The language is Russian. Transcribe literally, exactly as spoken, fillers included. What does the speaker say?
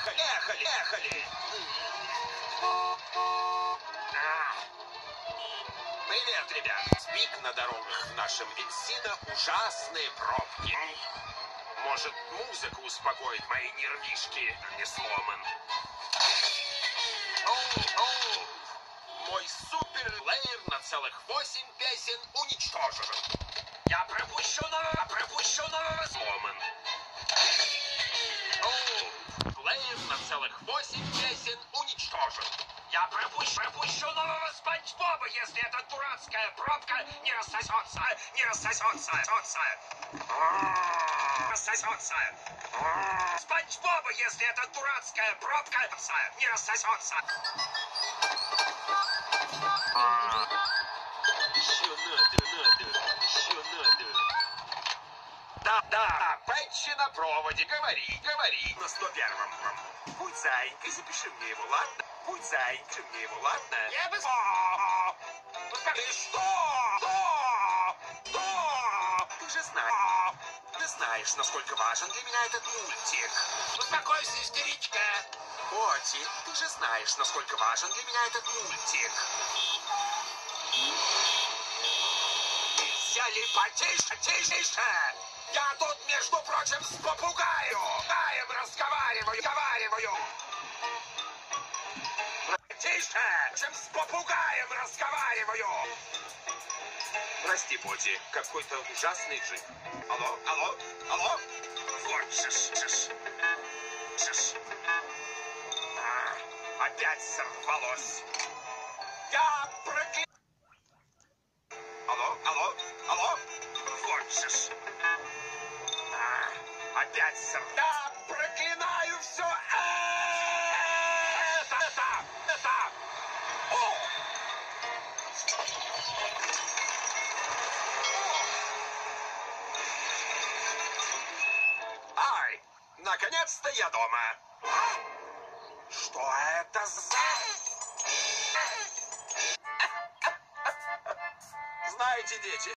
Ехали, ехали, ехали. А. Привет, ребят. Спик на дорогах в нашем Эксино ужасные пробки. Может, музыка успокоит мои нервишки, не сломан. Оу, оу. Мой супер-плеер на целых восемь песен уничтожен. Я пропущу нового, пропущу нового, сломан. Оу, плеер на целых восемь песен уничтожен. Я пропущу, пропущу нового Спанч Боба, если эта дурацкая пробка не рассосется, не рассосется, рассосется. Рассосется. Спанч Боба, если эта дурацкая пробка не рассосется. Еще надо, надо, еще надо. Да, да, Пэтчи на проводе, говори, говори. На сто первом. Будь заинькой, запиши мне его, ладно? Будь заинькой мне его, ладно? Я бы... Ты что? Что? Что? Ты же знаешь, ты знаешь, насколько важен для меня этот мультик. Успокойся, истеричка. Коти, ты же знаешь, насколько важен для меня этот мультик. Взяли потише, тише. Я тут, между прочим, с попугаю. Гаем разговариваю, разговариваю. Тише, чем с попугаем разговариваю. Прости, Поти, какой-то ужасный джип. Алло, алло, алло. Вот, шиш, шиш. Шиш. А, опять сорвалось. Я прокли... Алло, алло, алло. Вот шиш. А, опять сорвалось. Я проклинаю все это, это, это. О! Ай, наконец-то я дома. Что это за... Знаете, дети,